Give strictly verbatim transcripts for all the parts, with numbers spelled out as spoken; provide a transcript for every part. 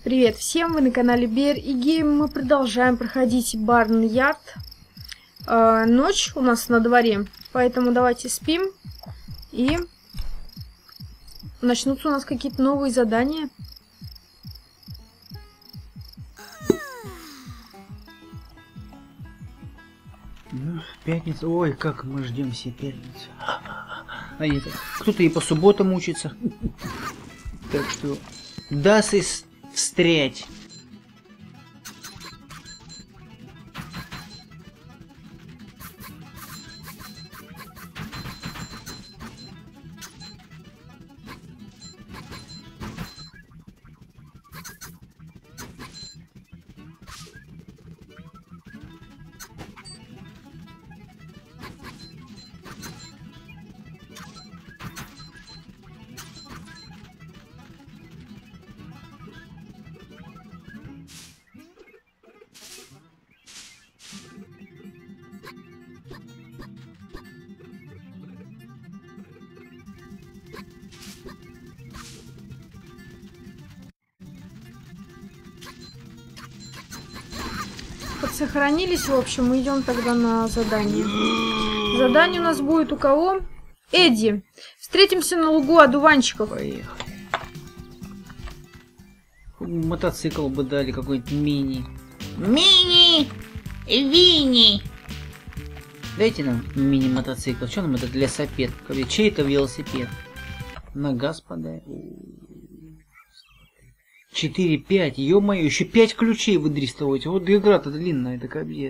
Привет всем, вы на канале Bear и Game. Мы продолжаем проходить Barnyard. Э, ночь у нас на дворе, поэтому давайте спим. И начнутся у нас какие-то новые задания. Ну, пятница. Ой, как мы ждем все пятницу. А нет, кто-то и по субботам учится. Так что даст и встрять. Сохранились, в общем, мы идем тогда на задание. Задание у нас будет у кого? Эдди. Встретимся на лугу одуванчиков. Поехали. Мотоцикл бы дали, какой-нибудь мини. Мини! Вини! Дайте нам мини-мотоцикл. Что нам это для сапет? Чей это велосипед? На газ подай. четыре пять, ё-моё, еще пять ключей выдристываете. Вот игра-то длинная, это капец.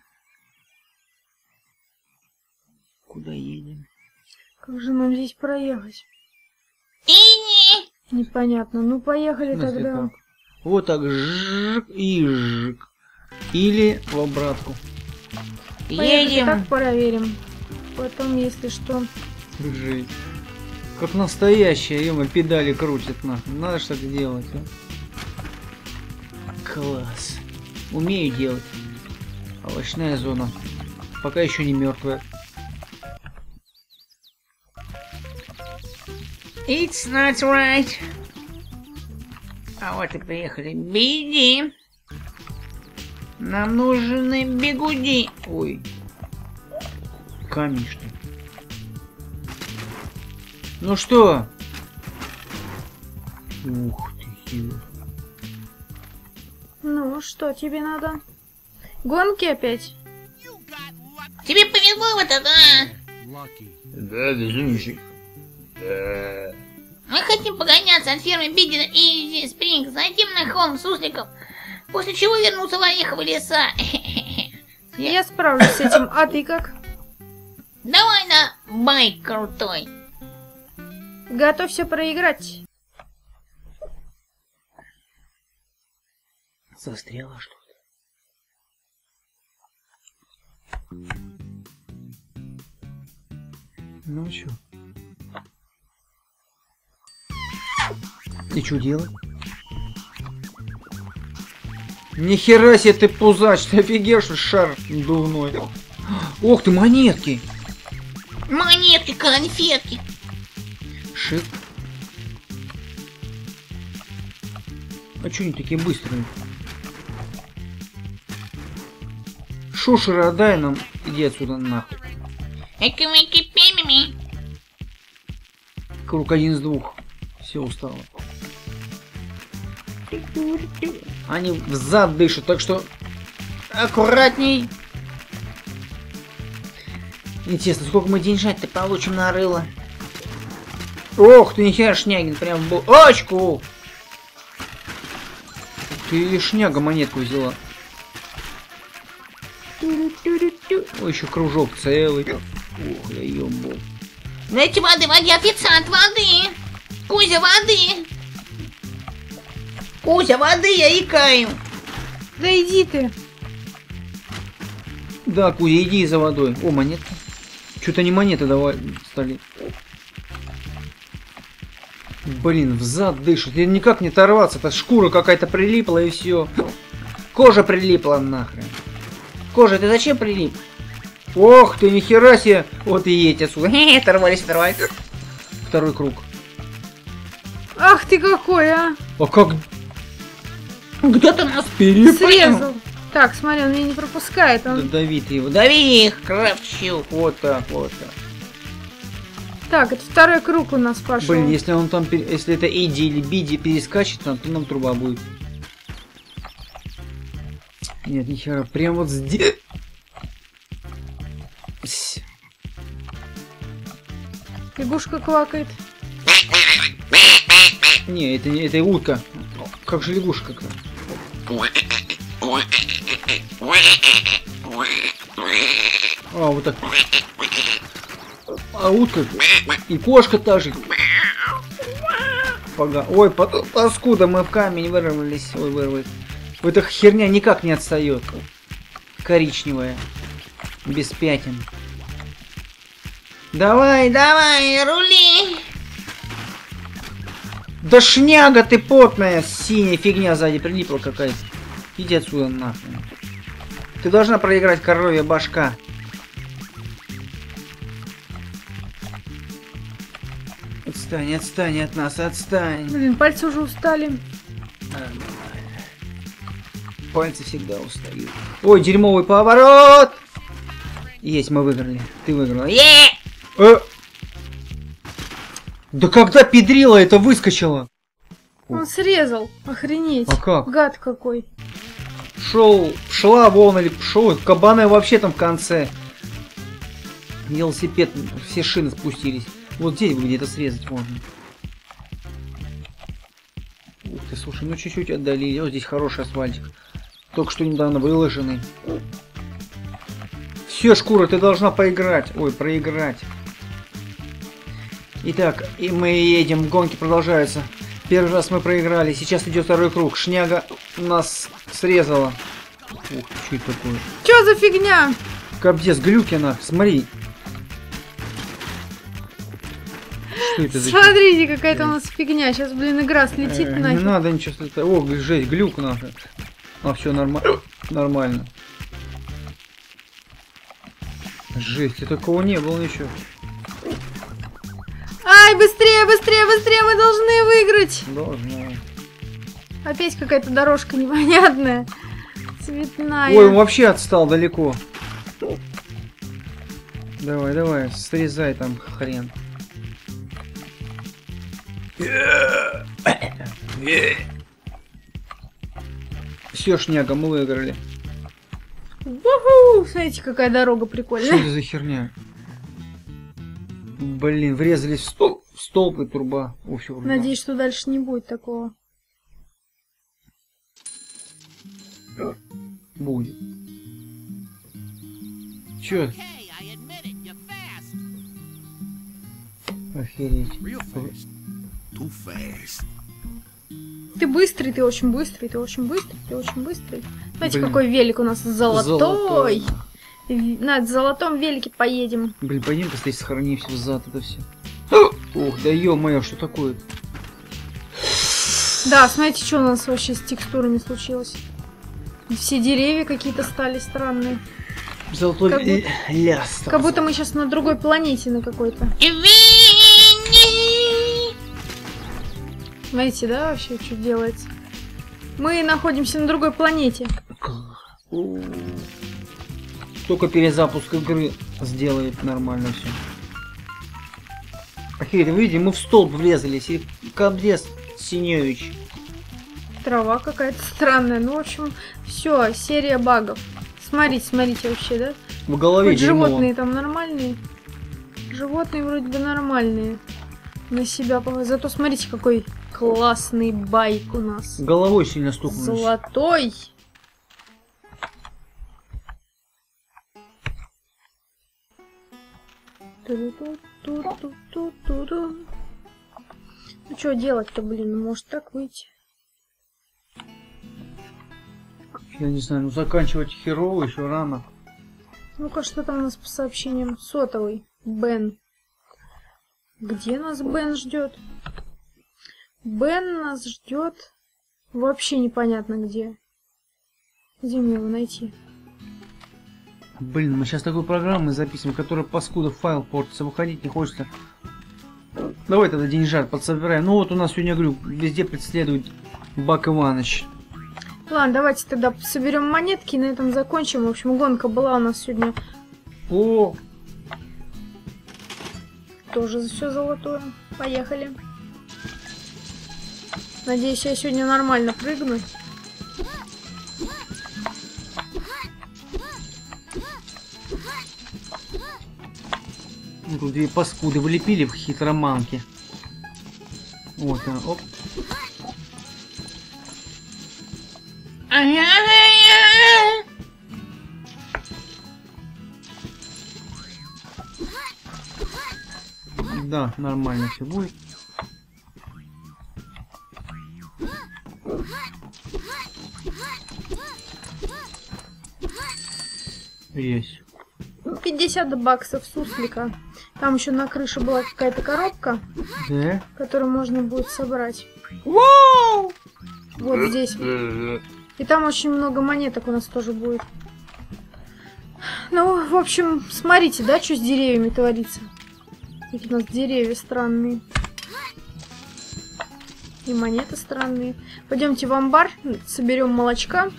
Куда едем? Как же нам здесь проехать? Ини! Непонятно. Ну, поехали Ну, тогда. как. Вот так, жик и жик. Или в обратку. Поехали, Едем! так проверим. Потом, если что... Жить. Как настоящая, ё-моё, педали крутят нахуй. Надо что-то делать, а? Класс. Умею делать. Овощная зона. Пока еще не мертвая. It's not right. А вот и приехали. Беги! Нам нужны бегуди. Ой. Камень, что ли? Ну что? Ух ты, хило. Ну, что тебе надо? Гонки опять? Тебе повезло в это, да? Да, безумщик. Да. Мы хотим погоняться от фермы Бидина и Изи Спринг, зайти на холм сусликов, после чего вернуться в Ореховые леса. Я справлюсь с этим, а ты как? Давай на байк крутой. Готовься проиграть. Застряла что-то. Ну чё? И чё делать? Нихера себе ты пузач, ты офигел, что шар дувной. Ох ты, монетки! Монетки, конфетки. Шик. А чё они такие быстрые? Шушера отдай нам, иди отсюда нахуй. Эки-меки-пи-ми-ми. Круг один из двух. Все устало. Они взад дышат, так что аккуратней. Интересно, сколько мы деньжать-то получим на рыло? Ох ты, нихера, Шнягин, прям был. Очку! Ты Шняга монетку взяла. Ой, еще кружок целый. Ох, я ёбал. Дайте воды, воде, официант, воды. Кузя, воды. Кузя, воды, я икаю. Да иди ты. Да, Кузя, иди за водой. О, монетка. Что-то не монеты давай стали. Блин, взад дышит. И никак не оторваться. Это шкура какая-то прилипла и все. Кожа прилипла нахрен. Кожа, ты зачем прилип? Ох ты, нихера себе. Вот и едь отсюда. Хе-хе, оторвались, оторвались. Второй круг. Ах ты какой, а! А как? Где ты нас переплыл? Срезал. Так, смотри, он меня не пропускает. Он... Да дави ты его, дави их, крафчу. Вот так, вот так. Так, это второй круг у нас пошел. Блин, если он там, если это Иди или Биди перескачет, то нам труба будет. Нет, нихера, прям вот здесь. Лягушка квакает. Не, это не, это утка. Как же лягушка-то? А, вот так. А утка и кошка та же. Пога. Ой, паскуда, мы в камень вырвались. Ой, вырвались. Эта херня никак не отстает. Коричневая. Без пятен. Давай, давай, рули. Да шняга ты потная, синяя фигня сзади прилипла какая-то. Иди отсюда нахрен. Ты должна проиграть, коровья башка. Отстань, отстань от нас, отстань. Блин, пальцы уже устали. Пальцы всегда устают. Ой, дерьмовый поворот! Есть, мы выиграли. Ты выиграла. Е! Э! Да когда педрила это выскочила? Он срезал. Охренеть. А как? Гад какой. Шел, шла волна или шел, кабаны вообще там в конце. Велосипед, все шины спустились. Вот здесь бы где-то срезать можно. Ух ты, слушай, ну чуть-чуть отдали. Вот здесь хороший асфальтик. Только что недавно выложенный. Все, шкура, ты должна поиграть. Ой, проиграть. Итак, и мы едем, гонки продолжаются. Первый раз мы проиграли, сейчас идет второй круг. Шняга нас срезала. Ух, что это такое? Чё за фигня? Капдес, Глюкина, смотри. Что это за... Смотрите, какая-то у нас фигня. Сейчас, блин, игра слетит э, нафиг. Не надо ничего слетать. О, жесть, глюк нахуй. А, все нормально. Нормально. Жесть, такого не было ничего. Ай, быстрее, быстрее, быстрее, мы должны выиграть. Должна. Опять какая-то дорожка непонятная. Цветная. Ой, он вообще отстал далеко. Давай, давай, срезай там хрен. Все, шняга, мы выиграли. Уху! Смотрите, какая дорога прикольная. Что это за херня? Блин, врезались в столб, в столб и труба. О, всё, Надеюсь, что дальше не будет такого. Будет. Чё? Охереть. Ты быстрый, ты очень быстрый, ты очень быстрый, ты очень быстрый. Знаете, Блин. какой велик у нас золотой. Золотой. На золотом велике поедем. Блин, пойдем быстрее сохрани все взад это все. Ух, да ё-моё, что такое? Да, смотрите, что у нас вообще с текстурами случилось. Все деревья какие-то стали странные. Золотой Как будто- ляс. Как будто мы сейчас на другой планете на какой-то. Смотрите, да, вообще, что делается? Мы находимся на другой планете. Только перезапуск игры сделает нормально все. Охереть, вы видите, мы в столб врезались, и Капдес Синевич. Трава какая-то странная. Ну, в общем, все, серия багов. Смотрите, смотрите вообще, да? В голове Хоть дерьмово. животные там нормальные. Животные вроде бы нормальные. На себя похожи. Зато смотрите, какой классный байк у нас. Головой сильно стукнулись. Золотой. Ту-ту-ту-ту-ту-ту-ту. Ну что делать-то, блин, может так выйти? Я не знаю, ну заканчивать херово еще рано. Ну-ка, что там у нас по сообщениям? Сотовый. Бен. Где нас Бен ждет? Бен нас ждет. Вообще непонятно где. Где мне его найти? Блин, мы сейчас такой программы записываем, которая паскуда файл портится, выходить не хочется. Давай тогда деньжат подсобираем. Ну вот у нас сегодня, говорю, везде преследует Бак Иваныч. Ладно, давайте тогда соберем монетки и на этом закончим. В общем, гонка была у нас сегодня. О! Тоже все золотое. Поехали. Надеюсь, я сегодня нормально прыгну. Ну, тут две паскуды влепили в хитроманки. Вот она, оп. Да, нормально все будет. Есть. пятьдесят баксов суслика. Там еще на крыше была какая-то коробка, Да? которую можно будет собрать. Вау! Вот здесь. И там очень много монеток у нас тоже будет. Ну, в общем, смотрите, да, что с деревьями творится. Какие у нас деревья странные. И монеты странные. Пойдемте в амбар, соберем молочка.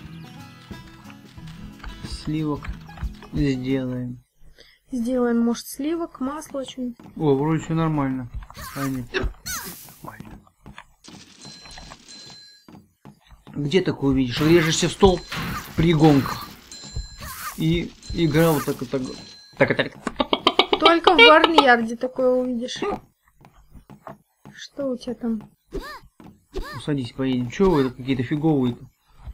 Сливок сделаем. Сделаем, может, сливок, масло, что-нибудь. О, вроде все нормально. А нет. Нормально. Где такое увидишь? Режешься в стол при гонках. И игра вот так вот так. Так, так. Только в Барньярде такое увидишь. Что у тебя там? Ну, садись, поедем. Чего вы какие-то фиговые-то?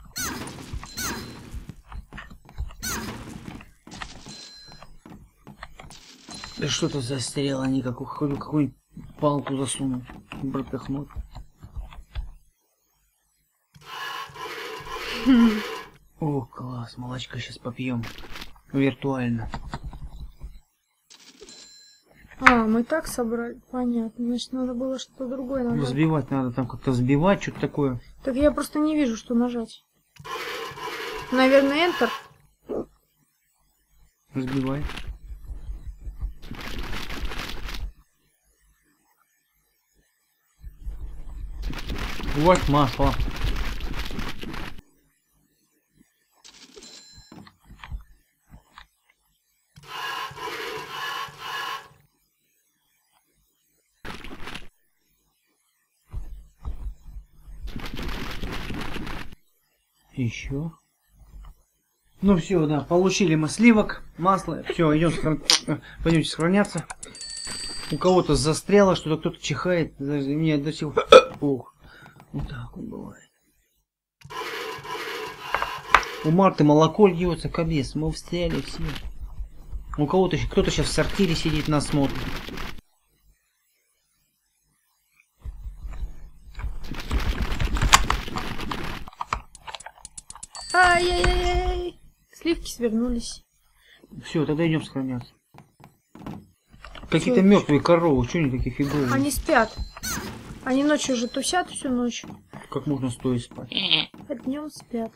Да что-то застряло, они какую-нибудь какую палку засунуть, пропихнуть. О, класс, молочка сейчас попьем. Виртуально. А, мы так собрали? Понятно. Значит, надо было что-то другое нажать. Взбивать надо, там как-то взбивать, что-то такое. Так я просто не вижу, что нажать. Наверное, Enter. Взбивай. Вот масло. Еще. Ну все, да, получили мы сливок, масло. Все, идем сохран... пойдемте сохраняться. У кого-то застряло, что-то кто-то чихает. Даже меня до сих пор. Ох, вот так вот бывает. У Марты молоко льется, кабес. Мы встряли все. У кого-то кто-то сейчас в сортире сидит, нас смотрит. Ай-яй-яй-яй. Сливки свернулись. Все, тогда идем сохраняться. Какие-то мертвые коровы, что они такие фиговые? Они спят. Они ночью же тусят всю ночь. Как можно стоить спать? А днем спят.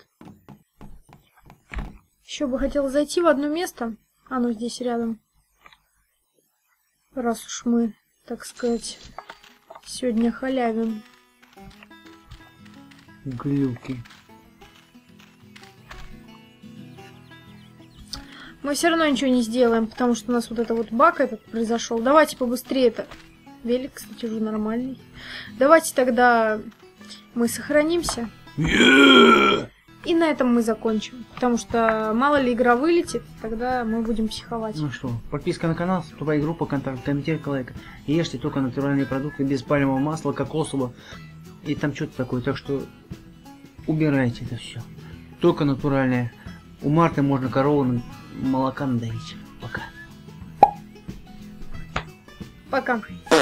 Еще бы хотел зайти в одно место. Оно здесь рядом. Раз уж мы, так сказать, сегодня халявим. Глюки. Мы все равно ничего не сделаем, потому что у нас вот это вот баг этот произошел. Давайте побыстрее это. Велик, кстати, уже нормальный. Давайте тогда мы сохранимся. Yeah! И на этом мы закончим. Потому что мало ли игра вылетит, тогда мы будем психовать. Ну что, подписка на канал, вступай в группу, контакт, комментируй, лайк. И ешьте только натуральные продукты без пальмового масла, кокосового. И там что-то такое, так что убирайте это все. Только натуральное. У Марты можно корову молока надоить. Пока. Пока.